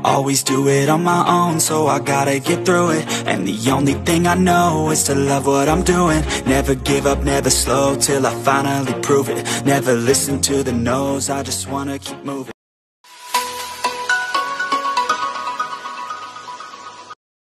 always do it on my own, so I gotta get through it. And the only thing I know is to love what I'm doing. Never give up, never slow, till I finally prove it. Never listen to the no's, I just wanna keep moving.